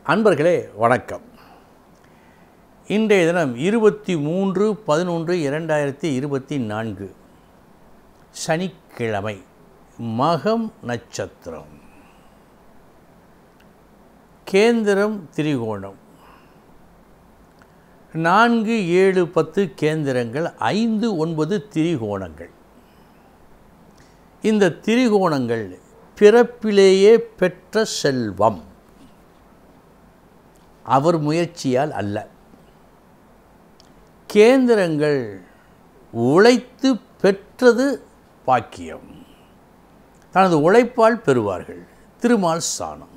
அன்பர்களே வணக்கம். இன்றைய தினம் 23/11/2024 சனிக்கிழமை, மகம் நட்சத்திரம், கேந்திரம் திரிகோணம். 4, 7, 10 கேந்திரங்கள், 5, 9 திரிகோணங்கள். இந்த திரிகோணங்கள் பிறப்பிலேயே பெற்ற செல்வம், அவர் முயற்சியால் அல்ல. கேந்திரங்கள் உழைத்து பெற்றது பாக்கியம், தனது உழைப்பால் பெறுவார்கள். திருமால் ஸ்தானம்.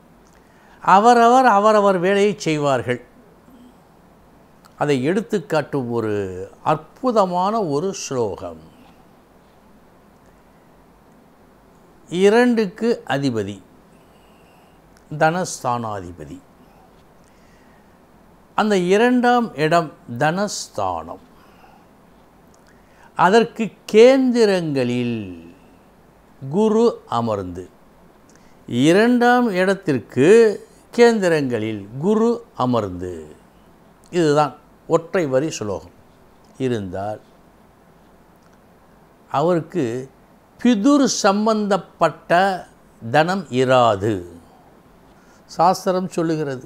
அவரவர் வேலையை செய்வார்கள். அதை எடுத்துக்காட்டும் ஒரு அற்புதமான ஒரு ஸ்லோகம். 2க்கு அதிபதி, தனஸ்தானாதிபதி. அந்த 2ஆம் இடம் தனஸ்தானம். அதற்கு கேந்திரங்களில் குரு அமர்ந்து, 2ஆம் இடத்திற்கு கேந்திரங்களில் குரு அமர்ந்து, இதுதான் ஒற்றை வரி சுலோகம் இருந்தால் அவருக்கு பிதுர் சம்பந்தப்பட்ட தனம் இராது. சாஸ்திரம் சொல்லுகிறது.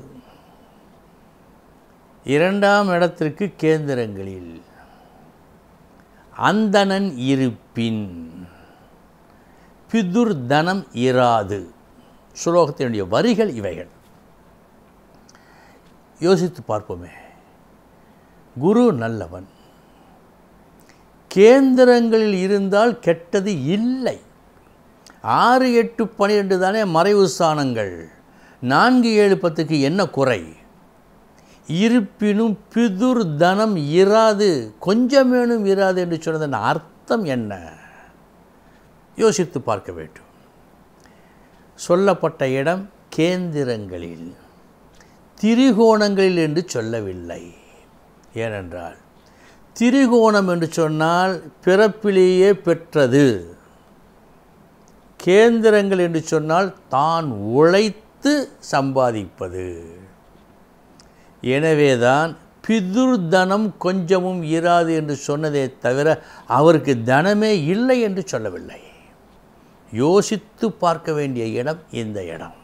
2ஆம் இடத்திற்கு கேந்திரங்களில் அந்தணன் இருப்பின் பிதுர் தனம் இராது. சுலோகத்தினுடைய வரிகள் இவைகள். யோசித்து பார்ப்போமே. குரு நல்லவன், கேந்திரங்களில் இருந்தால் கெட்டது இல்லை. 6, 8, 12 தானே மறைவு ஸ்தானங்கள். 4, 7, 10க்கு என்ன குறை? இருப்பினும் பிதுர் தனம் இராது, கொஞ்சமேனும் இராது என்று சொன்னதன் அர்த்தம் என்ன? யோசித்து பார்க்க வேண்டும். சொல்லப்பட்ட இடம் கேந்திரங்களில், திரிகோணங்களில் என்று சொல்லவில்லை. ஏனென்றால் திரிகோணம் என்று சொன்னால் பிறப்பிலேயே பெற்றது. கேந்திரங்கள் என்று சொன்னால் தான் உழைத்து சம்பாதிப்பது. எனவேதான் பிதுர் தனம் கொஞ்சமும் இராது என்று சொன்னதே தவிர அவருக்கு தனமே இல்லை என்று சொல்லவில்லை. யோசித்து பார்க்க வேண்டிய இடம் இந்த இடம்.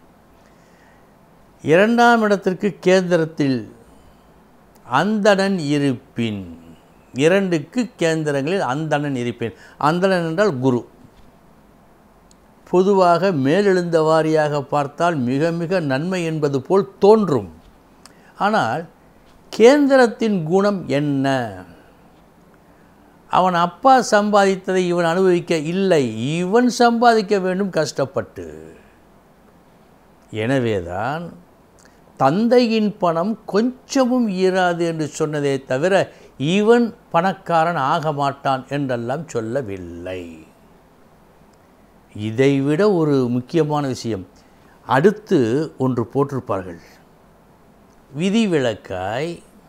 2ஆம் இடத்திற்கு கேந்திரத்தில் அந்தணன் இருப்பின், 2க்கு கேந்திரங்களில் அந்தணன் இருப்பின். அந்தணன் என்றால் குரு. பொதுவாக மேலெழுந்த வாரியாக பார்த்தால் மிக மிக நன்மை என்பது போல் தோன்றும். ஆனால் கேந்திரத்தின் குணம் என்ன? அவன் அப்பா சம்பாதித்ததை இவன் அனுபவிக்க இல்லை, இவன் சம்பாதிக்க வேண்டும் கஷ்டப்பட்டு. எனவேதான் தந்தையின் பணம் கொஞ்சமும் ஈராது என்று சொன்னதே தவிர இவன் பணக்காரன் ஆக மாட்டான் என்றெல்லாம் சொல்லவில்லை. இதைவிட ஒரு முக்கியமான விஷயம் அடுத்து ஒன்று போட்டிருப்பார்கள். விதிவிலக்காய்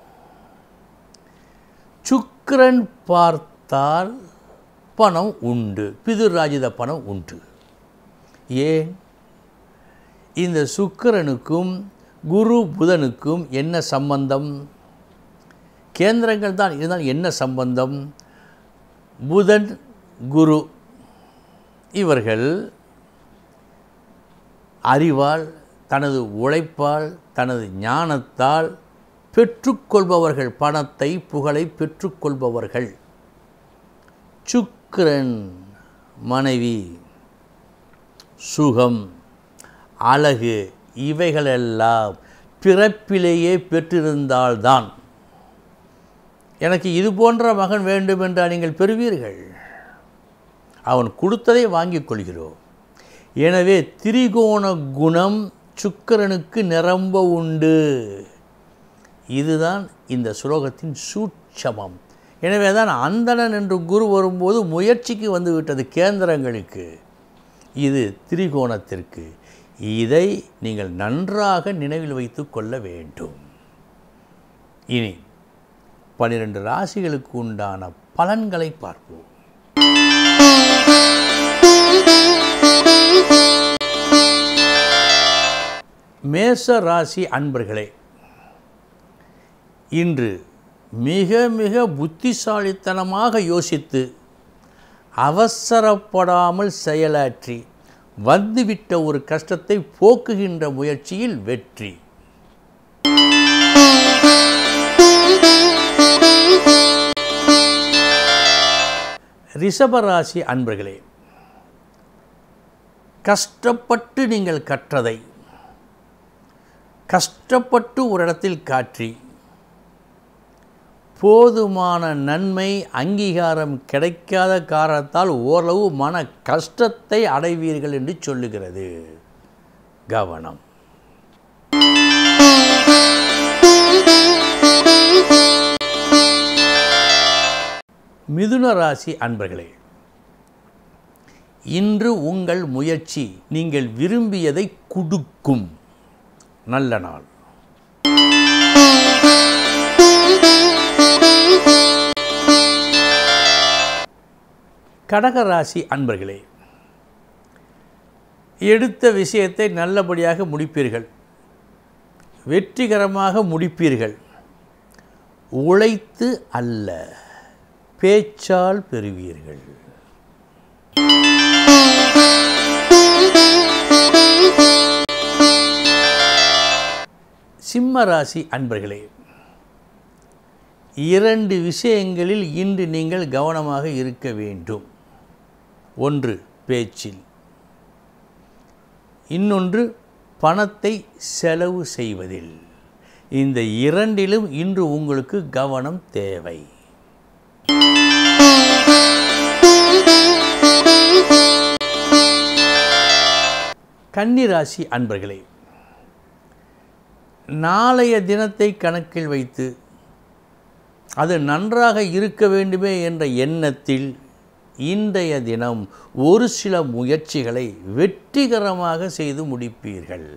சுக்கிரன் பார்த்தால் பணம் உண்டு, பிதுராஜித பணம் உண்டு. ஏன்? இந்த சுக்கிரனுக்கும் குரு புதனுக்கும் என்ன சம்பந்தம்? கேந்திரங்கள் தான் இருந்தால் என்ன சம்பந்தம்? புதன் குரு இவர்கள் அறிவால், தனது உழைப்பால், தனது ஞானத்தால் பெற்றுக்கொள்பவர்கள். பணத்தை, புகழை பெற்றுக்கொள்பவர்கள். சுக்கிரன் மனைவி, சுகம், அழகு, இவைகளெல்லாம் பிறப்பிலேயே பெற்றிருந்தால்தான் எனக்கு இது போன்ற மகன் வேண்டும் என்றால் நீங்கள் பெறுவீர்கள். அவன் கொடுத்ததை வாங்கிக் கொள்கிறோம். எனவே திரிகோண குணம் சுக்கிரனுக்கு நிரம்ப உண்டு. இதுதான் இந்த சுலோகத்தின் சூட்சமம். எனவே தான் அந்தணன் என்று குரு வரும்போது முயற்சிக்கு வந்துவிட்டது கேந்திரங்களுக்கு, இது திரிகோணத்திற்கு. இதை நீங்கள் நன்றாக நினைவில் வைத்து கொள்ள வேண்டும். இனி 12 ராசிகளுக்கு உண்டான பலன்களை பார்ப்போம். மேச ராசி அன்பர்களே, இன்று மிக மிக புத்திசாலித்தனமாக யோசித்து அவசரப்படாமல் செயலாற்றி வந்துவிட்ட ஒரு கஷ்டத்தை போக்குகின்ற முயற்சியில் வெற்றி. ரிஷபராசி அன்பர்களே, கஷ்டப்பட்டு நீங்கள் கற்றதை கஷ்டப்பட்டு ஒரு இடத்தில் காற்றி போதுமான நன்மை அங்கீகாரம் கிடைக்காத காரணத்தால் ஓரளவு மன கஷ்டத்தை அடைவீர்கள் என்று சொல்லுகிறது. கவனம். மிதுன ராசி அன்பர்களே, இன்று உங்கள் முயற்சி நீங்கள் விரும்பியதை கொடுக்கும் நல்ல நாள். கடகராசி அன்பர்களே, எடுத்த விஷயத்தை நல்லபடியாக முடிப்பீர்கள், வெற்றிகரமாக முடிப்பீர்கள். உழைத்து அல்ல, பேச்சால் பெறுவீர்கள். சிம்ம ராசி அன்பர்களே, இரண்டு விஷயங்களில் இன்று நீங்கள் கவனமாக இருக்க வேண்டும். ஒன்று பேச்சில், இன்னொன்று பணத்தை செலவு செய்வதில். இந்த இரண்டிலும் இன்று உங்களுக்கு கவனம் தேவை. கன்னிராசி அன்பர்களே, நாளைய தினத்தை கணக்கில் வைத்து அது நன்றாக இருக்க வேண்டுமே என்ற எண்ணத்தில் இன்றைய தினம் ஒரு சில முயற்சிகளை வெற்றிகரமாக செய்து முடிப்பீர்கள்.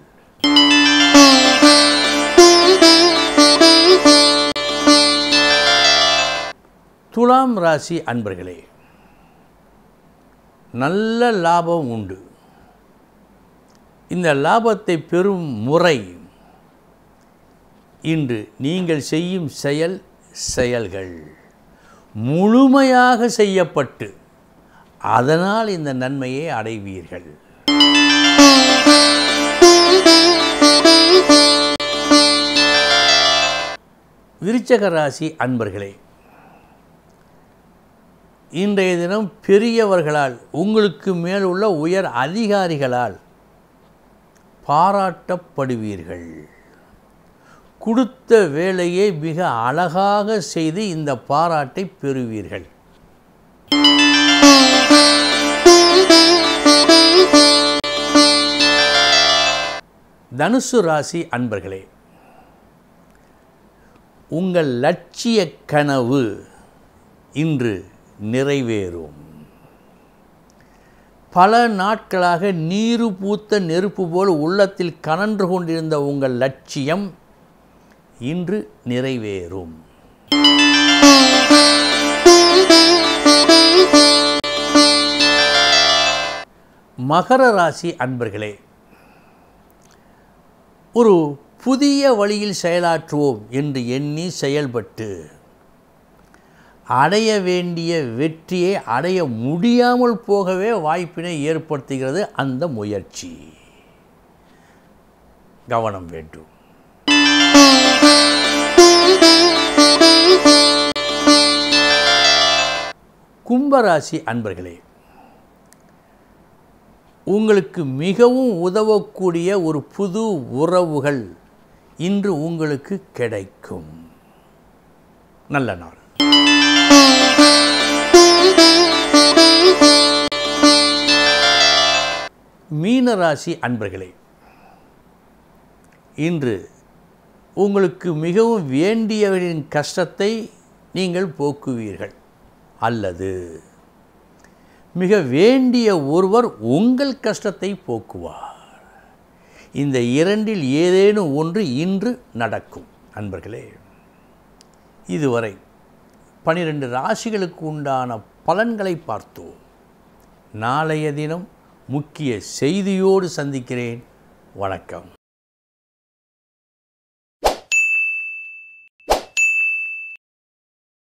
துலாம் ராசி அன்பர்களே, நல்ல லாபம் உண்டு. இந்த லாபத்தை பெறும் முறை இன்று நீங்கள் செய்யும் செயல்கள் முழுமையாக செய்யப்பட்டு அதனால் இந்த நன்மையை அடைவீர்கள். விருச்சிக ராசி அன்பர்களே, இன்றைய தினம் பெரியவர்களால் உங்களுக்கு மேல் உள்ள உயர் அதிகாரிகளால் பாராட்டப்படுவீர்கள். கொடுத்த வேலையை மிக அழகாக செய்து இந்த பாராட்டை பெறுவீர்கள். தனுசு ராசி அன்பர்களே, உங்கள் லட்சிய கனவு இன்று நிறைவேறும். பல நாட்களாக நீரு பூத்த நெருப்பு போல் உள்ளத்தில் கனன்று கொண்டிருந்த உங்கள் லட்சியம் இன்று நிறைவேறும். மகர ராசி அன்பர்களே, ஒரு புதிய வழியில் செயலாற்றுவோம் என்று எண்ணி செயல்பட்டு அடைய வேண்டிய வெற்றியை அடைய முடியாமல் போகவே வாய்ப்பினை ஏற்படுத்துகிறது அந்த முயற்சி. கவனம் வேண்டும். கும்பராசி அன்பர்களே, உங்களுக்கு மிகவும் உதவக்கூடிய ஒரு புது உறவுகள் இன்று உங்களுக்கு கிடைக்கும். நல்ல நாள். மீனராசி அன்பர்களே, இன்று உங்களுக்கு மிகவும் வேண்டியவரின் கஷ்டத்தை நீங்கள் போக்குவீர்கள், அல்லது மிக வேண்டிய ஒருவர் உங்கள் கஷ்டத்தை போக்குவார். இந்த இரண்டில் ஏதேனும் ஒன்று இன்று நடக்கும். அன்பர்களே, இதுவரை 12 ராசிகளுக்கு உண்டான பலன்களை பார்த்தோம். நாளைய தினம் முக்கிய செய்தியோடு சந்திக்கிறேன். வணக்கம்.